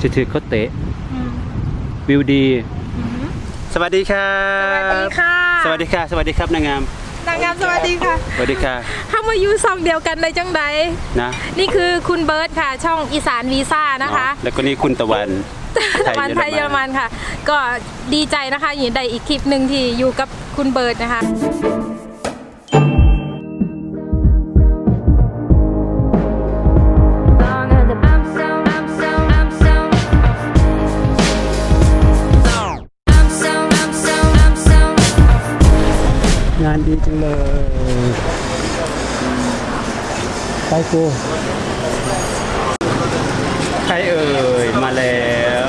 ถือเขาเตะวิวดีสวัสดีค่ะสวัสดีค่ะสวัสดีค่ะสวัสดีครับนางงามนางงามสวัสดีค่ะสวัสดีค่ะถ้ามาอยู่ซองเดียวกันได้จังใดนะนี่คือคุณเบิร์ตค่ะช่องอีสานวีซ่านะคะแล้วก็นี่คุณตะวันไทยเยอรมันค่ะก็ดีใจนะคะอยู่ในอีกคลิปหนึ่งที่อยู่กับคุณเบิร์ตนะคะงานดีจังเลยไปกูใครเอ่ยมาแล้ว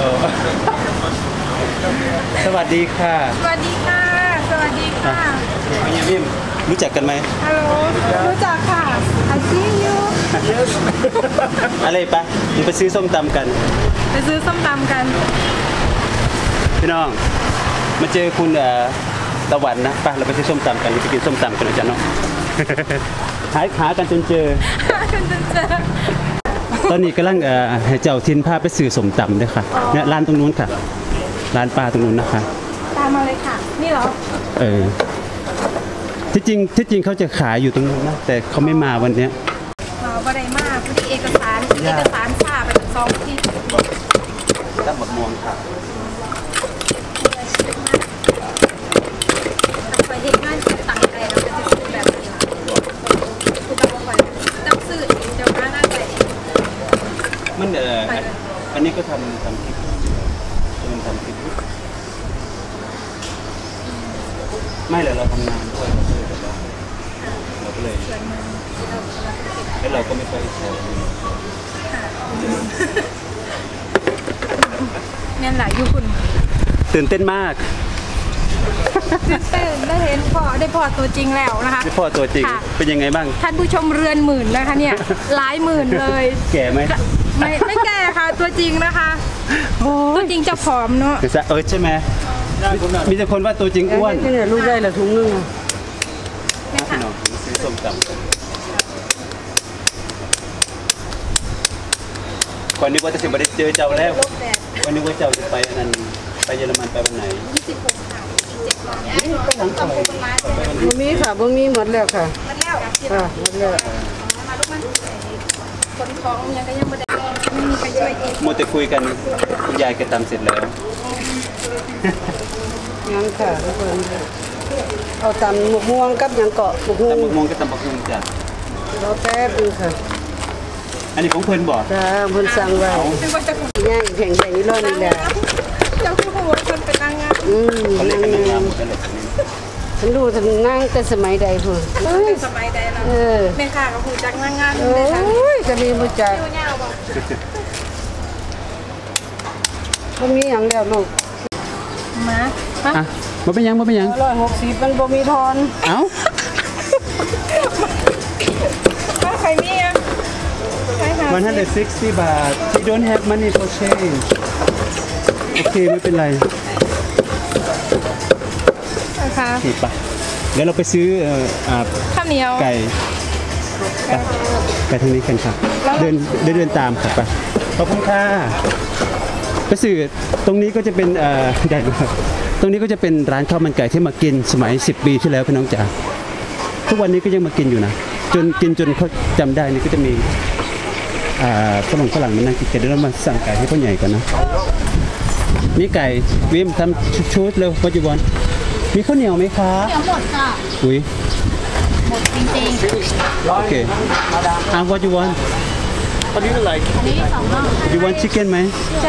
สวัสดีค่ะสวัสดีค่ะสวัสดีค่ะพี่ยามิมรู้จักกันไหมฮัลโหลรู้จักค่ะ I see you อะไรปะไปซื้อส้มตำกันไปซื้อส้มตำกันพี่น้องมาเจอคุณตะวันนะป่ะเราไปซื้อส้มตำกันไปกินส้มตำกันนะจ๊ะเนาะหากันจนเจอตอนนี้กำลังให้เจ้าทินพาไปซื้อส้มตำด้วยค่ะเนี่ยร้านตรงนู้นค่ะร้านปลาตรงนู้นนะคะตามมาเลยค่ะนี่เหรอที่จริงเขาจะขายอยู่ตรงนู้นนะแต่เขาไม่มาวันนี้มาได้มากพอดีเอกสารผ่าไปถึงซองที่ตั้งหมดม่วงค่ะไปเห็นงานต่างใจเราจะซื้อแบบนี้คือต้องไปต้องซื้อเดี๋ยวน่าจะมันอันนี้ก็ทำคลิปมันทำคลิปไม่เลยเราทำงานด้วยเราก็เลยแล้วเราก็ไม่ค่อยใช้เนี่ยแหละยุคุณตื่นเต้นมากตื่นได้เห็นได้พอตัวจริงแล้วนะคะได้พอตัวจริงเป็นยังไงบ้างท่านผู้ชมเรือนหมื่นนะคะเนี่ยหลายหมื่นเลยแก่ไหมไม่แก่ค่ะตัวจริงนะคะตัวจริงจะผอมเนาะใช่ไหมมีแต่คนว่าตัวจริงอ้วนเนี่ยลูกได้ละถุงนึงพี่น้องซื้อส้มตำก่อนนึกว่าจะสิบได้เจอเจ้าแล้วก่อนนึกว่าเจ้าจะไปนั่นไปเยอรมันไปวันไหน 26 ค่ะบ่มีค่ะบ่มีหมดแล้วค่ะหมดแล้วหมดแล้วมาลูกมันคนท้องยังก็ยังไม่ได้ไม่มีใครช่วยอีกมัวแต่คุยกันคุณยายแกตำเสร็จแล้วยังค่ะเอาตำหมกม่วงกับยังเกาะหมกม่วงกับตำบักหุ่งจ้ะเราแป๊บนึงค่ะอันนี้ของเพิ่นบอกจ้าเพิ่นสั่งไว้ง่ายแข่งใหญ่นี่รอดนี่แหละเจ้าคือหัวคนเป็นนางงามเขาเรียกกันนางงามกันเลยฉันดูฉันนั่งแต่สมัยใดพุ่นสมัยใดแล้วแม่ค่ะกับผู้จักนางงามเลยค่ะจะมีผู้จักบ่มีหยังแล้วลูกมาบ่เป็นยัง160 มันบ่มีทอนเอ้าใครมีอ่ะ 160 บาท you don't have money for change โอเคไม่เป็นไรค่ะผิดปะเดี๋ยวเราไปซื้อข้าวเหนียวไก่ทางนี้กันค่ะเดินตามค่ะไปขอบคุณค่ะไปซื้อตรงนี้ก็จะเป็นใหญ่มากตรงนี้ก็จะเป็นร้านข้าวมันไก่ที่มากินสมัย10 ปีที่แล้วพี่น้องจ๋าทุกวันนี้ก็ยังมากินอยู่นะจนเขาจำได้นี่ก็จะมีฝรั่งมานั่งกินกันเดี๋ยวเรามาสั่งไก่ให้พ่อใหญ่ก่อนนะมีไก่วิมทำชุดเร็วปัจจุบันมีข้าวเหนียวไหมคะเหนียวหมดค่ะอุ้ยหมดจริงๆโอเคwhat you want What do you like อันนี้2รอบ you want chicken ไหม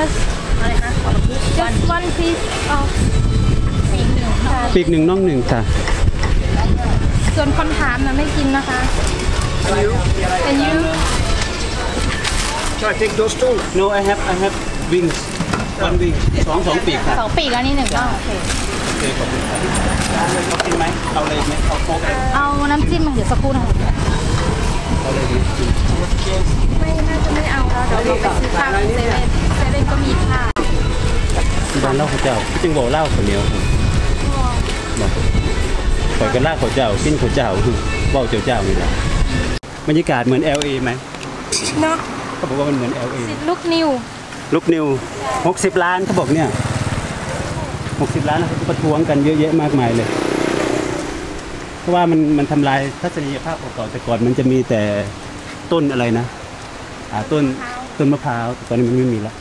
just one piece of ปีกหนึ่งน่องหนึ่งค่ะส่วนคนถามนะไม่กินนะคะ and you Shall I take those two no I have wings one wing 2ปีกค่ะ 2ปีกแล้วนี่1ก็โอเคขอบคุณค่ะเอากินไหมเอาอะไรไหมเอาโค้กเอาน้ำจิ้มเดี๋ยวสักครู่นะคะเอาเลยไม่น่าจะไม่เอาแล้วเดี๋ยวเราไปซื้อข้าวเซเว่นก็มีค่ะบ้านเล่าข้าวเจ้าจึงบอกเล่าข้าวเหนียวบอกปล่อยกันล่าข้าวเจ้ากินข้าวเจ้าว่าวเจ้านี่แหละบรรยากาศเหมือน LA ไหมเนาะเขาบอกว่ามันเหมือน LA ลูกนิวลูกนิว60 ล้านเขาบอกเนี่ย60 ล้านนะเขาประท้วงกันเยอะแยะมากมายเลยเพราะว่ามันทำลายทัศนียภาพเก่าๆแต่ก่อนมันจะมีแต่ต้นอะไรนะต้นมะพร้าวตอนนี้มันไม่มีแล้ว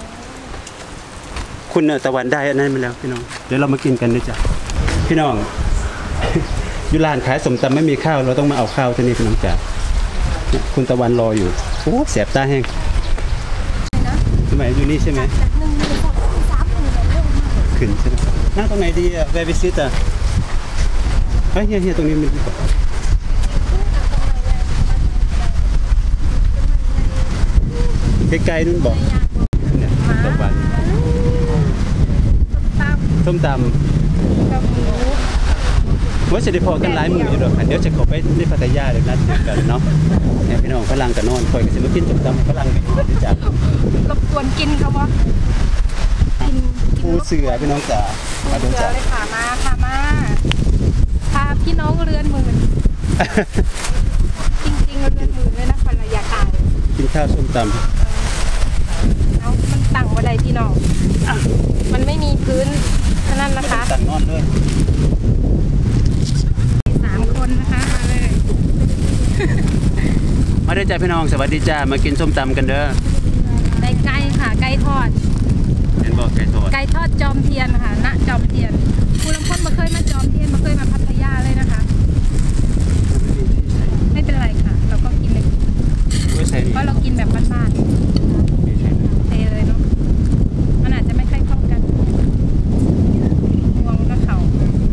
คุณตะวันได้อันนั้นมาแล้วพี่น้องเดี๋ยวเรามากินกันด้วยจ้ะพี่น้อง อยู่ร้านขายสมตำไม่มีข้าวเราต้องมาเอาข้าวที่นี่พี่น้องจ๋าคุณตะวันรออยู่โอ้แสบตาแห้งทำไมอยู่นี่ใช่ไหมขึ้นใช่ไหมนั่งตรงไหนดีอ่ะแวร์วิซิตอ่ะเฮ้ยเฮียตรงนี้มีไกลๆนู่นบอกเนี่ยตะวันส้มตำว่าจะได้พอกันหลายมืออยู่ดอกเดี๋ยวจะขอไปที่พัทยาเดี๋ยวนัดเจอกันเนาะเนี่ยพี่น้องฝรั่งกับนอนคอยกันสิมากินส้มตำฝรั่งไปที่จับรบกวนกินเขาบ่กินปูเสือพี่น้องจ๋ามาดูจ้ะเลยค่ะมาพาพี่น้องเรือนหมื่นจริงๆเรือนหมื่นเลยนะคนละอยากตายกินข้าวส้มตำเอามันตั้งว่าใดพี่น้องมันไม่มีพื้นนั่นนะคะตั้งนอนด้วย 3 คนนะคะมาเลยมาได้จ้าพี่น้องสวัสดีจ้ามากินส้มตำกันเด้อได้ไก่ค่ะไก่ทอดเห็นบอกไก่ทอดจอมเทียนค่ะณจอมเทียนคุณลำพ้นมาเคยมาจอมเทียนมาเคยมาพัทยาเลยนะคะไม่เป็นไรค่ะเราก็กินเลยเพราะเรากินแบบบ้านๆเทเลยเนาะมันอาจจะไม่ค่อยเข้ากันวงก็เขา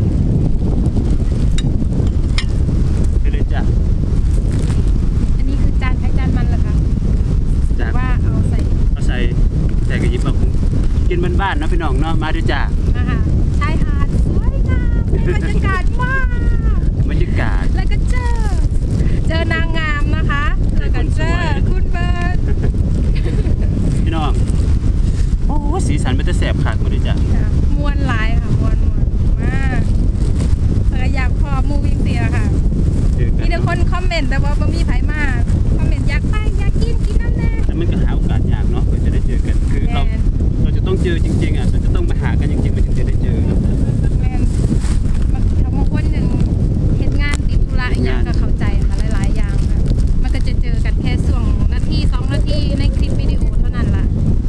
ไปเลยจ้ะอันนี้คือจานใช้จานมันเหรอคะว่าเอาใส่กระยิบมากินบ้านๆเนาะพี่น้องเนาะมาด้วยจ้านะคะชายหาดสวยงามบรรยากาศมากบรรยากาศแล้วก็เจอนางงามนะคะแล้วก็เจอคุณเบิร์ดพี่น้องโอ้สีสันมันจะแสบขาดมาด้วยจ้ามวนหลายค่ะมวนมากแต่อยากพอมูวิ่งเสียค่ะมีแต่คนคอมเมนต์แต่ว่าไม่มีไผมากคอมเมนต์อยากไปอยากกินน้ำแน่แต่มันก็หาโอกาสยากเนาะเพื่อจะได้เจอกันคือเราจะต้องเจอจริงๆอ่ะเราจะต้องมาหากันจริงๆมันถึงจะได้เจอแมนบางคนหนึ่งเหตุงานติดธุระอย่างก็เข้าใจค่ะหลายๆอย่างค่ะมันก็จะเจอกันแค่ช่วงนาที2 นาทีในคลิปวิดีโอเท่านั้นล่ะ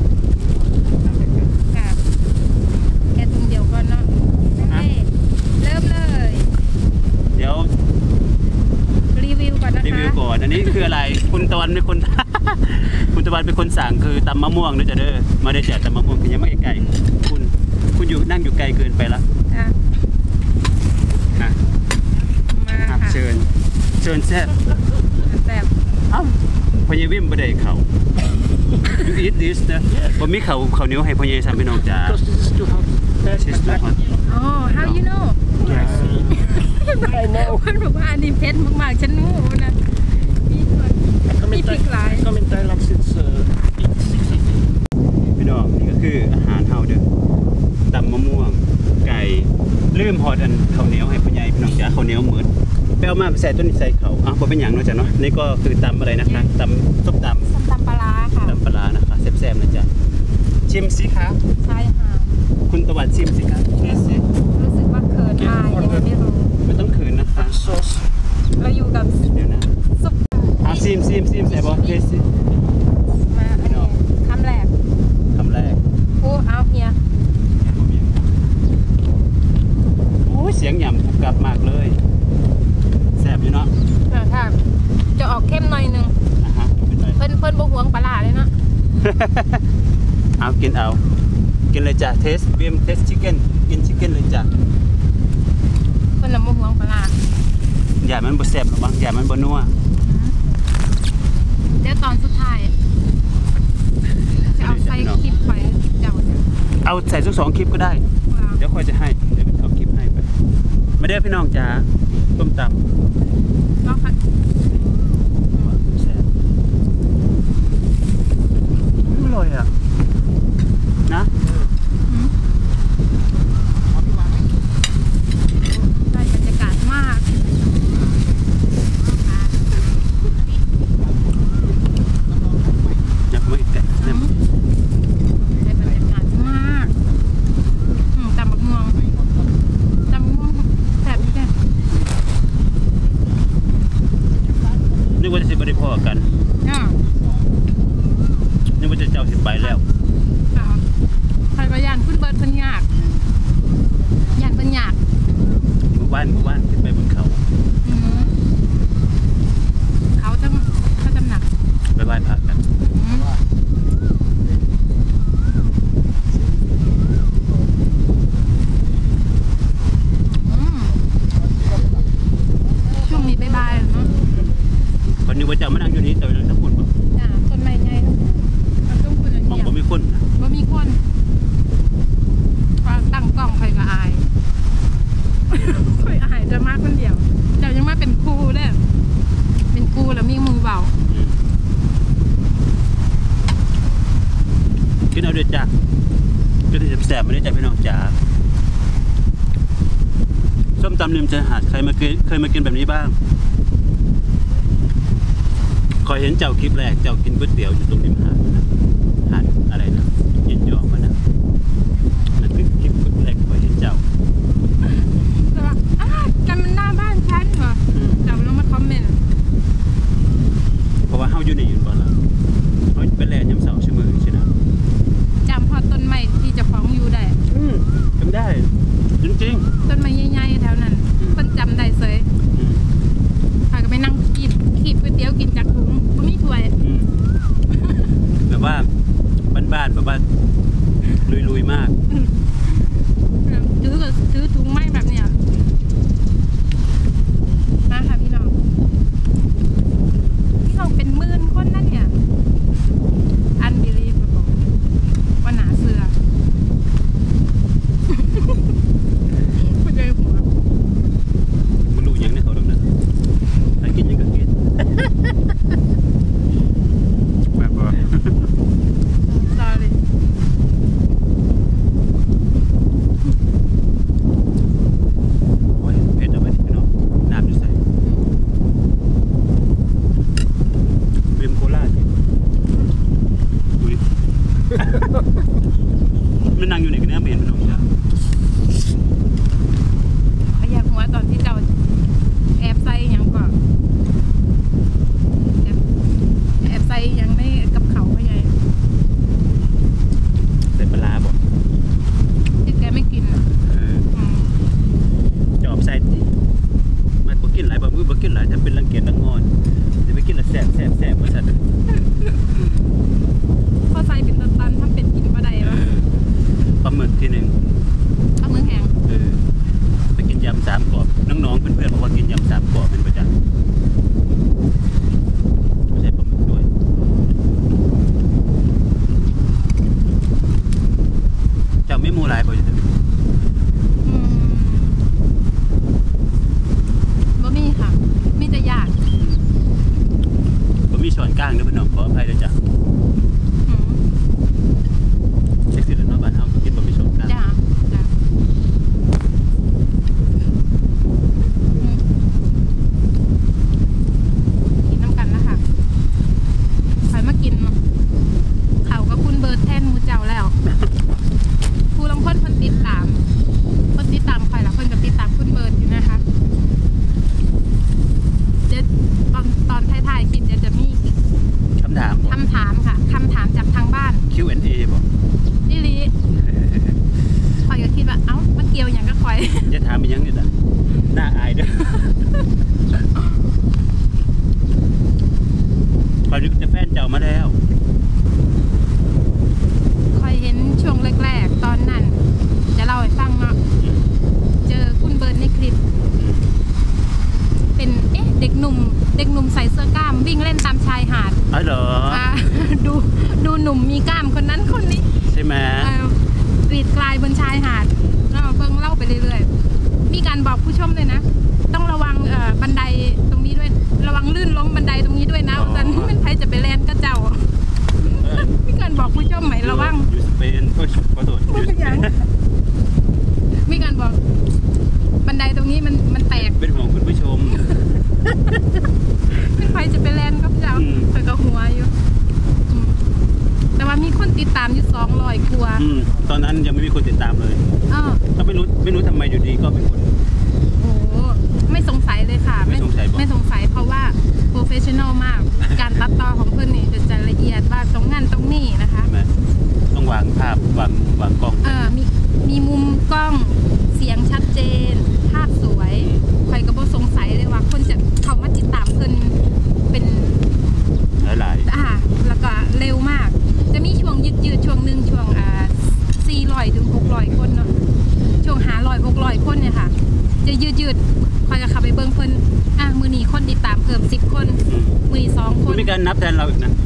ค่ะแค่ตรงเดียวก่อนเนาะเริ่มเลยเดี๋ยวรีวิวก่อนนะคะรีวิวก่อนอันนี้คืออะไรคุณตะวันเป็นคน คุณตะวันเป็นคนสั่งคือตำมะม่วงนะจ๊ะเด้อมาได้จัดตำมะม่วงคือยังไม่ไกลคุณอยู่นั่งอยู่ไกลเกินไปละมาค่ะเชิญแซ่บพญาวิมบ่ได้เข่า you eat this นะผมมีเข่าเหนียวให้พญาสามพี่น้องจ๋าอ๋อ how you know คนบอกว่าอันนี้เผ็ดมากๆฉันรู้นะมีพริกหลายพี่น้องนี่ก็คืออาหารเฮาเด้อตำมะม่วงไก่ลืมหอดอันข้าวเหนียวให้พ่อใหญ่พี่น้องจ๋าข้าวเหนียวเหมือนไปเอามาใส่ต้นใส่เขาพอเป็นอย่างเนาะจ้ะเนาะนี่ก็คือตำอะไรนะคะตำส้มตำปลาค่ะตำปลานะคะแซ่บๆนะจ๊ะชิมสิคะใช่ค่ะคุณตะวันชิมสิคะเทสสิรู้สึกว่าเขินอายยังไงไม่รู้ไม่ต้องเขินนะคะซอสเราอยู่กับเดี๋ยวนะซุปซิมใส่บอเทสสิมาอันนี้คำแรกโอ้เอาเฮียโอ้เสียงหย่ำกรุบกรับมากเลยแซ่บอยู่เนาะค่ะจะออกเข้มหน่อยนึงเพิ่นบ่หวงปลาเลยเนาะเอากินเลยจ้ะเทสชิคเก้นกินชิคเก้นเลยจ้ะเพิ่นละบ่หวงปลาอย่ามันบ่แซ่บหรอกมั้งอย่ามันบ่นัวเดี๋ยวตอนสุดท้ายจะเอาใส่คลิปไปเจ้าเอาใส่สัก2 คลิปก็ได้เดี๋ยวค่อยจะให้เดี๋ยวเอาคลิปให้ไปมาเด้อพี่น้องจ๋าต้มตำก็ค่ะอร่อยอ่ะนะได้บรรยากาศมากอยากมาอีกแต่กันอ่านี่ว่าจะเจ้าสิไปแล้วใครก็ย่านคุณเบิร์ดเพิ่นยากย่านเพิ่นยากหมู่บ้านขึ้นไปบนเขาเขาจำหนักไปไหว้พระกันช่วงนี้บ่ายๆเนาะวันนี้ว่าจะมานั่งอยู่นี่แต่ทั้งคนต้นไม้ใหญ่มันต้องคุณอย่างมองเดียวว่ามีคนบ่มีคนตั้งกล้องใครก็อายค่อยอายจะมาคนเดียวเจ้ายังมาเป็นครูเด้อเป็นครูแล้วมีมือเบากินเอาเดือดจ้ะก็จะแสบๆมาได้จากพี่น้องจ๋าส้มตำริมชายหาดเคยมากินแบบนี้บ้างคอยเห็นเจ้าคลิปแรกเจ้ากินก๋วยเตี๋ยวอยู่ตรงริมหาดนะหาดอะไรนะเย็นยอมมันนะนั่นคือคลิปแรกคอยเห็นเจ้าแต่ว่ากันมันหน้าบ้านฉันเหรอเจ้าลองมาคอมเมนต์เพราะว่าเฮาอยู่ในอยู่บ่ล่ะเฮาไปแลย้ำเสาใช่มื้อใช่นะจำพอต้นไม้ที่จะฟ้องอยู่ได้จำได้จริงต้นไม้ใหญ่ๆแถวนั้นเพิ่นจำได้เสยพาก็ไปนั่งกินขีบก๋วยเตี๋ยวกินจากถุงบ่มีถ้วยแบบว่าบ้านๆแบบว่าลุยๆมากถือถุงไม้แบบเนี้ยมาค่ะพี่น้องเป็นหมื่นคนนั่นเนี่ย unbelievable ว่าหนาเสือคุณใจหัวมันรู้ยังเนี่ยเขาดอกนะถ้ากินยังก็กินแบบว่า sorry โอ้ยเผ็ดเอาไปพี่น้องน้ำอยู่ใส่ริมโคราชอุ้ย มันนั่งอยู่ในกระเนื้อเบนพี่น้องจ้ะขยับหัวตอนที่เจ้าแอบใส่ยังก่อนแอบใส่ยังไม่กับเขาพ่อใหญ่ใส่ปลาร้าบอกที่แกไม่กินอ่ะจะออกใส่ดิมันบ่กินหลายบ่มือบ่กินหลายถ้าเป็นรังเกียจรังงอนจะไปกินละแสบว่าซั่นพอใส่เป็นตันๆทำเป็นกินบ่ได้ปะปลาหมึกทีนึงเอามือแข็งไปกินยำ3 กรอบน้องๆเพื่อนๆบอกว่ากินยำ3 กรอบเป็นประจำไม่ใช่ปลาหมึกด้วยเจ้าไม่มูหลายบ่อยู่บ่มีค่ะ มีแต่ยากผมมีช้อนก้างด้วยพี่น้องขออภัยด้วยจ้ะเช็คสิแล้วเนาะบ้านเฮากินบ่มีช้อนก้างจ้ากินน้ำกันนะคะใครมากินเขาก็คุณเบิร์ดแทนมูเจ้าแล้วครูลองพ่นคนติดตามใครละคนกับติดตามคุณเบิร์ดอยู่นะคะเดี๋ยวตอนท้ายๆคลิปจะมีคำถามคำถามค่ะคำถามจากทางบ้าน Q&A บอกนี่ลีคอยก็คิดว่าเอ้ามันเกี่ยวอย่างก็คอยจะถามไปยังเนี่ยนะน่าอายด้วยคอยดูจะแฟนเจ้ามาแล้วคอยเห็นช่วงแรกๆตอนนั้นจะเล่าให้ฟังเนาะเจอคุณเบิร์ดในคลิปเป็นเด็กหนุ่มใส่เสื้อกล้ามวิ่งเล่นตามชายหาดอ๋อเหรอดูหนุ่มมีกล้ามคนนั้นคนนี้ใช่ไหมกรีดกลายบนชายหาดเบิ่งเล่าไปเรื่อยๆมีการบอกผู้ชมเลยนะต้องระวังบันไดตรงนี้ด้วยระวังลื่นล้มบันไดตรงนี้ด้วยนะแต่ไม่ใครจะไปแลนก็เจ้ามีการบอกผู้ชมไหมระวังอยู่สเปนก็ขอโทษมีการบอกบันไดตรงนี้มันแตกเป็นห่วงคุณผู้ชมไม่ใครจะไปแลนก็เจ้าแต่ก็หัวอยู่แต่ว่ามีคนติดตามอยู่200 กว่าตอนนั้นยังไม่มีคนติดตามเลย ก็ไม่รู้ทำไมอยู่ดีก็เป็นคนโอ้ไม่สงสัยเลยค่ะไม่สงสัยเพราะว่าโปรเฟฟชชั่นอลมาก การตัดต่อของเพื่อนนี่จะละเอียดว่าตรงนั้นตรงนี้นะคะใช่ไหมต้องวางภาพวางกล้องมีมุมกล้องเสียงชัดเจน ภาพสวยใครก็บ่สงสัยเลยว่าคนจะเข้ามาติดตามเพื่อนเป็นหลายแล้วก็เร็วมาก จะมีช่วงยืดช่วงหนึ่งช่วง400 ถึง 600 คนเนาะช่วง500 600 คนเนี่ยค่ะ จะยืดคอยกับขับไปเบิ้งเพิ่นมือนี้คนติดตามเพิ่ม10 คนมือนี้2 คนมีการนับแทนเราอีกนะ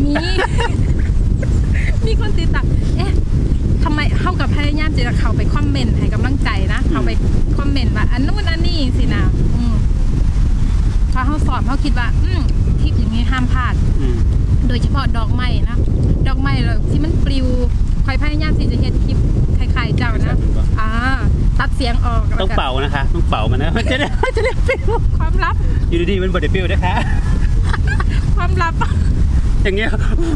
มีคนติดตามทำไมเข้ากับพยายามจะเข้าไปคอมเมนต์ให้กำลังใจนะเข้าไปคอมเมนต์ว่าอันนู้นอันนี้สินะพอเขาสอบเขาคิดว่าคลิปอย่างนี้ห้ามพลาดโดยเฉพาะดอกไม้นะดอกไม้เราที่มันปลิวคอยพยายามที่จะเห็นคลิปคล้ายๆเจ้านะตัดเสียงออกต้องเป่านะคะต้องเป่ามันนะมันจะได้ปลิวความลับอยู่ดีๆมันบดได้ปลิวนะคะความลับอย่างเงี้ย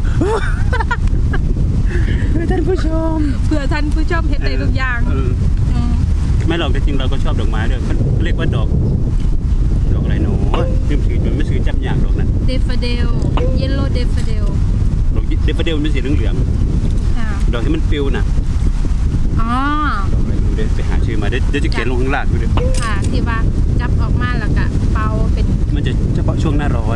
เพื่อท่านผู้ชมเห็นได้ทุกอย่างไม่หรอกแต่จริงเราก็ชอบดอกไม้ด้วยมันเรียกว่าดอกอะไรหนูลืมถือมันไม่ซื้อจับอย่างดอกนะเดฟเดลเยลโล่เดฟเดลดอกเดฟเดลมันสีเหลืองดอกที่มันปลิวนะดอกอะไรดูดิไปหาชื่อมาเดี๋ยวจะเขียนลงข้างล่างดูดิค่ะที่ว่าจับออกมาแล้วก็เป่าเป็นมันจะเฉพาะช่วงหน้าร้อน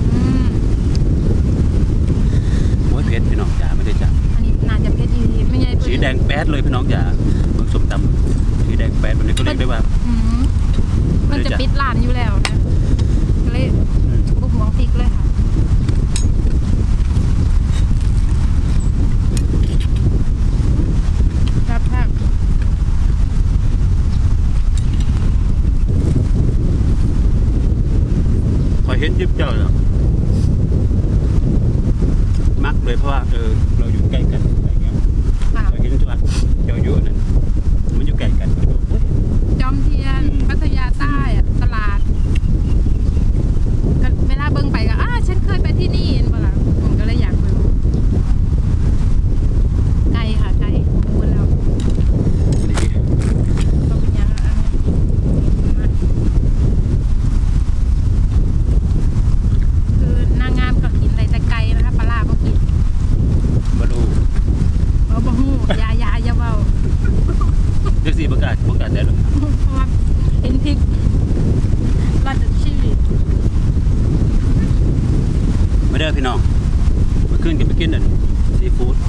โอ้ยเพชรพี่น้องจ๋าไม่ได้จับอันนี้น่าจะเพชรดีไม่ใช่สีแดงแป๊ดเลยพี่น้องจ๋าสมตำสีแดงแป๊ดวันนี้ก็เรียกได้ว่ามันจะปิดร้านอยู่แล้วนะเลยบุกหมองพริกเลยค่ะครับค่ะพอเห็นยิบเจ้าแล้วมักเลยเพราะว่าเราอยู่ใกล้กันอะไรเงี้ยเราเห็นตัวเจ้าอยู่นั่นมันอยู่ใกล้กันจอมเทียนพัทยาใต้ตลาดเวลาเบิ่งไปก็ฉันเคยไปที่นี่เห็นป่ะล่ะผมก็เลยอยากไปไกลค่ะไกลคนเราก็เป็นยังคือนางงามก็กินอะไรแต่ไกลนะคะปลาก็กินบลูบะฮู้ยาเบาเดี๋ยวสิประกาศได้หรอเพราะว่าเห็นพริกราดชื่อไม่ได้พี่น้องมาขึ้นกับไปกินนั่นซีฟู้ด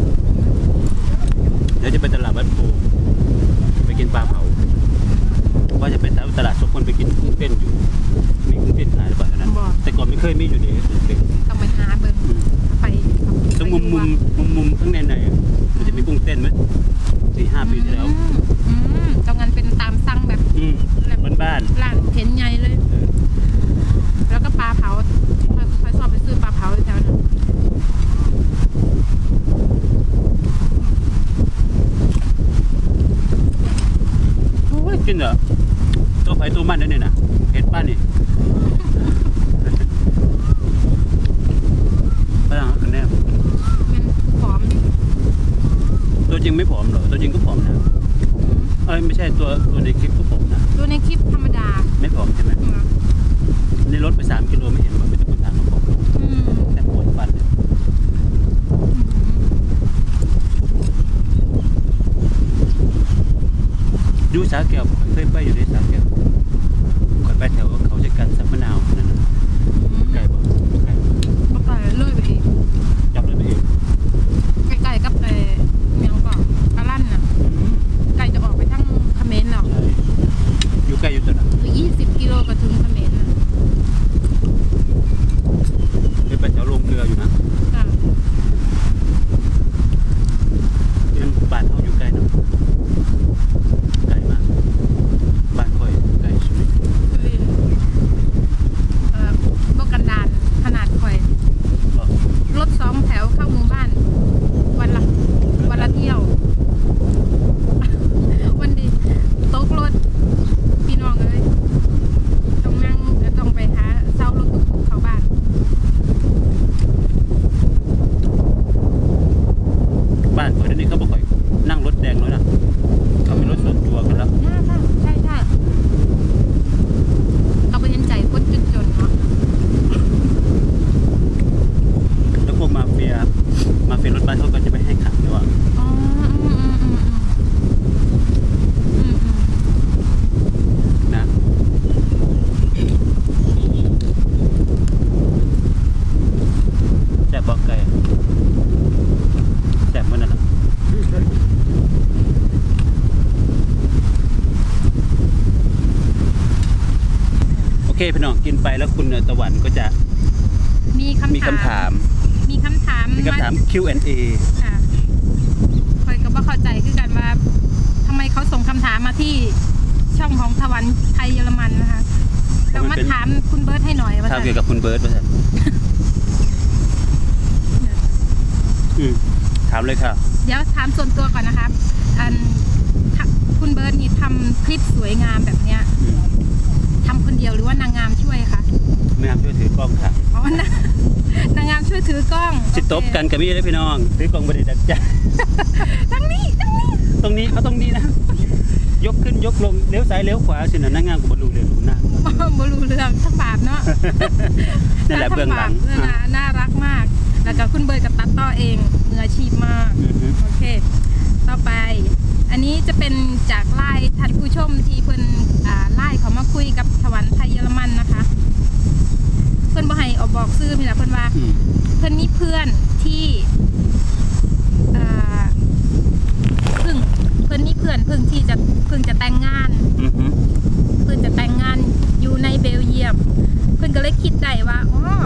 เดี๋ยวจะไปตลาดวัดโพไปกินปลาเผาว่าจะเป็นตลาดทุกคนไปกินกุ้งเต้นอยู่มีกุ้งเต้นขายหรือเปล่านั้นแต่ก่อนไม่เคยมีอยู่ดีต้องไปหาเบิ้งไปต้องมุมข้างในมันจะมีกุ้งเต้นไหม4-5 ปีที่แล้วตรงนั้นเป็นตามสั่งแบบบ้านร้านเห็นใหญ่เลยแล้วก็ปลาเผาคอยสอบไปซื้อปลาเผาแถวนั้นโอ้ยกินเหรอตัวไผ่ตัวมันนั่นเนี่ยนะเห็ดป้านี่ฝรั่งเขาแน่มันผอมตัวจริงไม่ผอมหรอตัวจริงก็ผอมนะไม่ใช่ตัวในคลิปก็ผอมนะตัวในคลิปธรรมดาไม่ผอมใช่ไหมในรถไป3 กิโลไม่เห็นว่าไม่ต้องคนถามมาผอมแต่ปวดฟันดูสาแก้วเคยไปอยู่ในสาแก้วก่อนไปแถวเขาจะกันสัมมะนาวนั่นนะไก่บ่ไก่เลยไปอีกจับเลยไปอีกไก่กับเมียงก่อนปลาลั่นน่ะไก่จะออกไปทั้งเขมรหรออยู่ไกลอยู่ตัวนั้น 20 กิโลก็ถึงเขมรนะไปแถวลงเรืออยู่นะยังบ้านเขาอยู่ใกล้เนาะไกลมากบ้านค่อยไกลสุดเคพี่น้องกินไปแล้วคุณตะวันก็จะมีคำถามมีคำถาม Q&A ค่ะคอยก็บ่เข้าใจคือกันว่าทำไมเขาส่งคำถามมาที่ช่องของตะวันไทยเยอรมันนะคะเรามาถามคุณเบิร์ตให้หน่อยว่าถามเกี่ยวกับคุณเบิร์ตว่าถามเลยค่ะเดี๋ยวถามส่วนตัวก่อนนะครับคุณเบิร์ตนี่ทำคลิปสวยงามแบบเนี้ยทำคนเดียวหรือว่านางงามช่วยคะนางงามช่วยถือกล้องค่ะอ๋อนางงามช่วยถือกล้องสิตบกันกับมี่ได้พี่น้องถือกล้องบริดักจ้าตั้งนี้ตรงนี้เอาตรงนี้นะยกขึ้นยกลงเลี้ยวซ้ายเลี้ยวขวาสินะนางงามกับบอลลูเรืองหน้าบรูเรื่องทั้งบาปเนาะนั่นแหละเบื้องหลังน่ารักมาก แล้วก็คุณเบิร์ตกับตัดต่อเองมืออาชีพมากโอเคต่อไปอันนี้จะเป็นจากไลน์ท่านผู้ชมที่เพิ่นไลน์เขามาคุยกับตะวันไทยเยอรมันนะคะเพิ่นบ่ให้ออกบอกชื่อพี่นะเพิ่นว่าเพิ่นมีเพื่อนที่เพิ่นมีเพื่อนเพิ่งจะแต่งงานเพิ่นจะแต่งงานอยู่ในเบลเยียมเพิ่นก็เลยคิดได้ว่า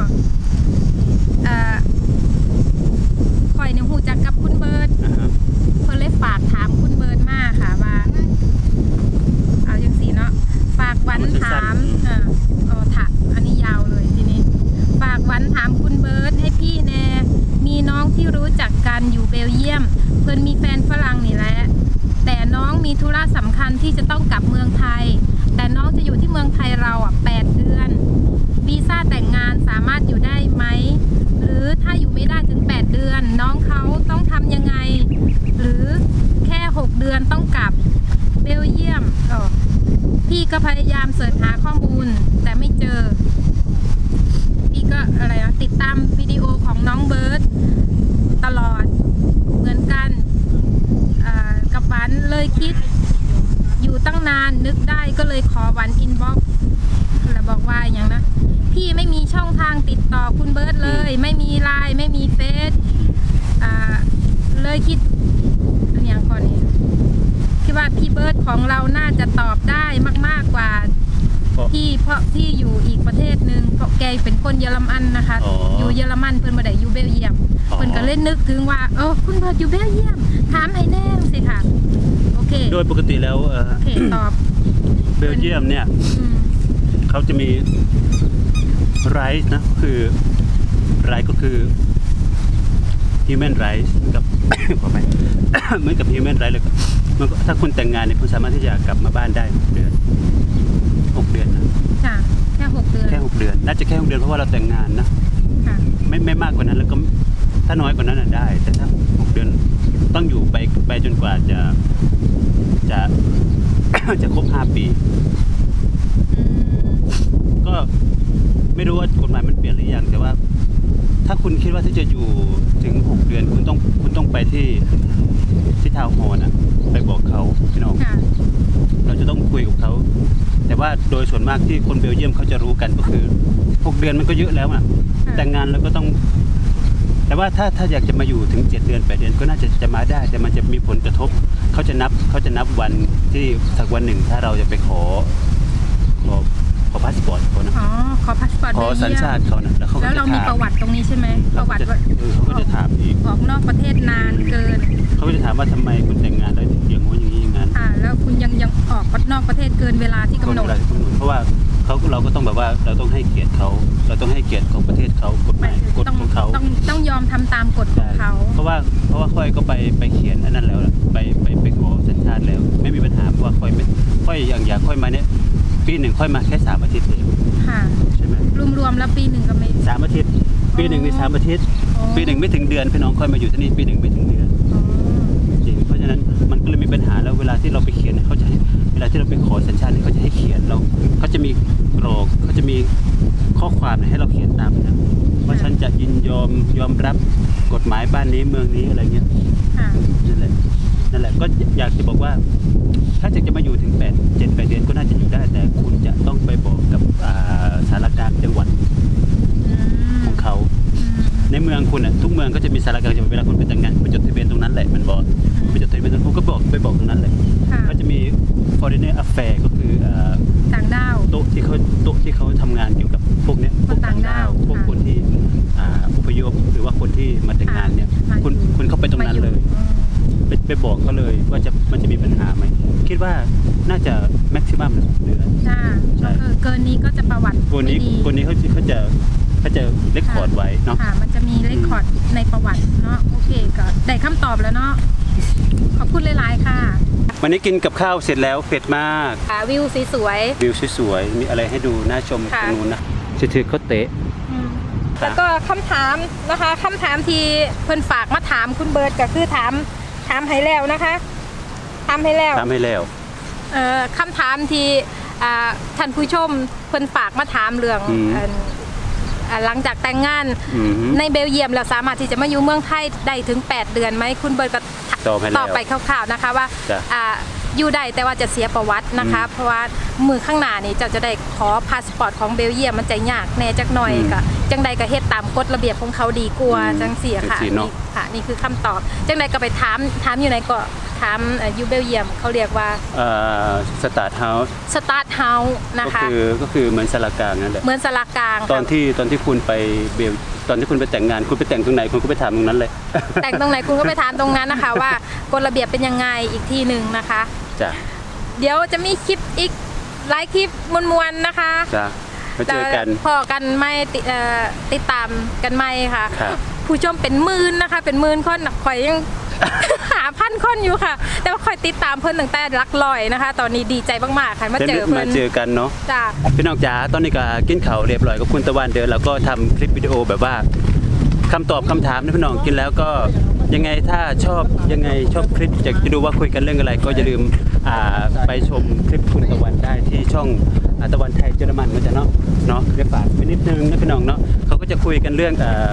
ข่อยเนี่ยฮู้จักกับคุณเบิร์ตเพิ่นเลยฝากถามคุณเบิร์ตมาค่ะว่าเอาจังซี่เนาะฝากวันถามอันนี้ยาวเลยทีนี้ฝากวันถามคุณเบิร์ตให้พี่แน่มีน้องที่รู้จักกันอยู่เบลเยียมเพิ่นมีแฟนฝรั่งนี่แหละแต่น้องมีธุระสำคัญที่จะต้องกลับเมืองไทยแต่น้องจะอยู่ที่เมืองไทยเรา8 เดือนวีซ่าแต่งงานสามารถอยู่ได้ไหมหรือถ้าอยู่ไม่ได้ถึง8 เดือนน้องเขาต้องทำยังไงหรือแค่6 เดือนต้องกลับเบลเยียมพี่ก็พยายามเสิร์ชหาข้อมูลแต่ไม่เจอพี่ก็ติดตามวิดีโอของน้องเบิร์ตตลอดเหมือนกันกับหวานเลยคิดอยู่ตั้งนานนึกได้ก็เลยขอหวานอินบ็อกซ์แล้วบอกว่าอย่างนะพี่ไม่มีช่องทางติดต่อคุณเบิร์ตเลยไม่มีไลน์ไม่มีเฟซเลยคิดอย่างก่อนนี้คิดว่าพี่เบิร์ตของเราน่าจะตอบได้มากๆกว่าพี่เพราะพี่อยู่อีกประเทศนึงเพราะแกเป็นคนเยอรมันนะคะอยู่เยอรมันเพิ่นบ่ได้อยู่เบลเยียมเพิ่นก็เล่นนึกถึงว่าคุณเบิร์ตอยู่เบลเยียมถามให้แน่สิค่ะโอเคโดยปกติแล้วโอเคตอบเบลเยียมเนี่ยเขาจะมีไรส์นะคือไรส์ก็คือ human rights กับ ขอไป เหมือนกับ human rights เลยมันถ้าคุณแต่งงานเนี่ยคุณสามารถที่จะกลับมาบ้านได้6 เดือนนะค่ะแค่6 เดือนน่าจะแค่6 เดือนเพราะว่าเราแต่งงานนะค่ะไม่มากกว่านั้นแล้วก็ถ้าน้อยกว่านั้นได้แต่ถ้า6 เดือนต้องอยู่ไปจนกว่าจะ ครบ5 ปีก็ไม่รู้ว่ากฎหมายมันเปลี่ยนหรือยังแต่ว่าถ้าคุณคิดว่าที่จะอยู่ถึง6 เดือนคุณต้องไปที่ทาวน์ฮอลล์นะไปบอกเขาพี่น้องเราจะต้องคุยกับเขาแต่ว่าโดยส่วนมากที่คนเบลเยียมเขาจะรู้กันก็คือ6 เดือนมันก็เยอะแล้วนะแต่งงานแล้วก็ต้องแต่ว่าถ้าอยากจะมาอยู่ถึง7 เดือน8 เดือนก็น่าจะมาได้แต่มันจะมีผลกระทบเขาจะนับวันที่สักวันหนึ่งถ้าเราจะไปขอพาสปอร์ตเขานะขอพาสปอร์ตขอสัญชาติเขานะแล้วเรามีประวัติตรงนี้ใช่ไหมประวัติเขาก็จะถามอีกออกนอกประเทศนานเกินเขาก็จะถามว่าทำไมคุณแต่งงานแล้วอย่างงู้นอย่างนี้อย่างนั้นแล้วคุณยังออกนอกประเทศเกินเวลาที่กำหนดเพราะว่าเราก็ต้องแบบว่าเราต้องให้เกียรติเขาเราต้องให้เกียรติของประเทศเขากฎหมายกฎของเขาต้องยอมทำตามกฎของเขาเพราะว่าค่อยก็ไปเขียนอันนั้นแล้วไปขอสัญชาติแล้วไม่มีปัญหาเพราะว่าค่อยอย่างค่อยมาเนี่ยปีหนึ่งค่อยมาแค่3 อาทิตย์เองค่ะใช่ไหมรวมแล้วปีหนึ่งก็ไม่ 3 อาทิตย์ปีหนึ่งมี3 อาทิตย์ปีหนึ่งไม่ถึงเดือนพี่น้องค่อยมาอยู่ที่นี่ปีหนึ่งไม่ถึงเดือนจริงเพราะฉะนั้นมันก็เลยมีปัญหาแล้วเวลาที่เราไปเขียนเขาจะให้เวลาที่เราไปขอสัญชาติเขาจะให้เขียนเขาจะมีกรอกเขาจะมีข้อความให้เราเขียนตามนะว่าฉันจะยินยอมรับกฎหมายบ้านนี้เมืองนี้อะไรเงี้ยนั่นแหละก็อยากจะบอกว่าถ้าจะมาอยู่ถึง7-8 เดือนก็น่าจะอยู่ได้แต่คุณจะต้องไปบอกกับสารกลางจังหวัดของเขาในเมืองคุณทุกเมืองก็จะมีสารกลางจังหวัดเวลาคุณไปแต่งงานไปจดทะเบียนตรงนั้นแหละมันบอกไปจดทะเบียนตรงนั้นคุณก็ไปบอกตรงนั้นเลยก็จะมี foreigner affair ก็คือต่างด้าวโต๊ะเจที่เขาทำงานเกี่ยวกับพวกเนี้ยพวกต่างดาวพวกคนที่อพยพหรือว่าคนที่มาแต่งงานเนี่ยคุณเข้าไปตรงนั้นเลยไปบอกเขาเลยว่ามันจะมีปัญหาไหมคิดว่าน่าจะแม็กซิมัม6 เดือนใช่เกินนี้ก็จะประวัติคนนี้เขาจะเรคคอร์ดไว้เนาะค่ะมันจะมีเรคคอร์ดในประวัติเนาะโอเคก็ได้คำตอบแล้วเนาะขอบคุณหลายๆค่ะวันนี้กินกับข้าวเสร็จแล้วเผ็ดมากวิวสวยมีอะไรให้ดูน่าชมตรงนู้นนะถือเขาเตะแล้วก็คำถามนะคะคำถามที่เพิ่นฝากมาถามคุณเบิร์ดก็คือถามให้แล้วนะคะถามให้แล้วคำถามที่ท่านผู้ชมเพิ่นฝากมาถามเรื่องหลังจากแต่งงานในเบลเยียมเราสามารถที่จะมาอยู่เมืองไทยได้ถึง8 เดือนไหมคุณเบิร์ดก็ตอบไปคร่าวๆนะคะว่าอยู่ได้แต่ว่าจะเสียประวัตินะคะเพราะว่ามือข้างหน้านี่จะได้ขอพาสปอร์ตของเบลเยียมมันจะยากแน่จักหน่อยก็จังใดก็เฮ็ดตามกฎระเบียบของเขาดีกว่าจังเสียค่ะนี่คือคำตอบจังใดก็ไปถามอยู่ไหนก็ถามยูเบลเยียมเขาเรียกว่าสตาร์ทเฮาส์นะคะก็คือเหมือนสลากลางนั่นแหละเหมือนสลากลางตอนที่คุณไปเบลตอนที่คุณไปแต่งงานคุณไปแต่งตรงไหนคุณก็ไปถามตรงนั้นเลยแต่งตรงไหนคุณก็ไปถามตรงนั้นนะคะว่ากฎระเบียบเป็นยังไงอีกทีหนึ่งนะคะจ้ะเดี๋ยวจะมีคลิปอีกหลายคลิปมวลๆนะคะจ้ะมาเจอกันพอกันไม่ติดตามกันไม่ค่ะผู้ชมเป็นหมื่นนะคะเป็นหมื่นคนข่อยยังหาพันคนอยู่ค่ะแต่ว่าคอยติดตามเพื่อนตั้งแต่รักลอยนะคะตอนนี้ดีใจมากๆค่ะมาเจอเพื่อนมาเจอกันเนาะจ้าพี่น้องจ๋าตอนนี้ก็กินข้าวเรียบร้อยกับคุณตะวันเดินแล้วก็ทำคลิปวิดีโอแบบว่าคำตอบคำถามนะพี่น้องกินแล้วก็ยังไงถ้าชอบคลิปอยากจะดูว่าคุยกันเรื่องอะไรก็อย่าลืมไปชมคลิปคุณตะวันได้ที่ช่องตะวันไทยเยอรมันมันจะเนาะเดี๋ยวฝากไปนิดนึงนะพี่น้องเนาะเขาก็จะคุยกันเรื่อง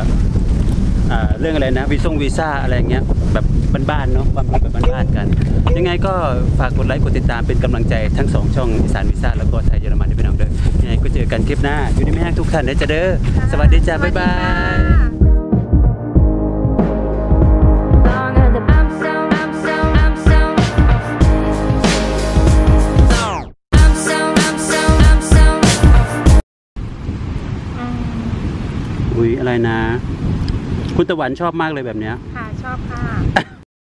อะไรนะวีซ่าอะไรเงี้ยแบบบ้านๆเนาะความรู้แบบบ้านๆกันยังไงก็ฝากกดไลค์กดติดตามเป็นกำลังใจทั้ง2ช่องอีสานวีซ่าแล้วก็ไทยเยอรมันด้วยพี่น้องเด้อยังไงก็เจอกันคลิปหน้าอยู่ในแม่ทุกท่านนะจ๊ะเด้อสวัสดีจ้าบ๊ายบายอะไรนะคุณตะวันชอบมากเลยแบบเนี้ยค่ะชอบค่ะ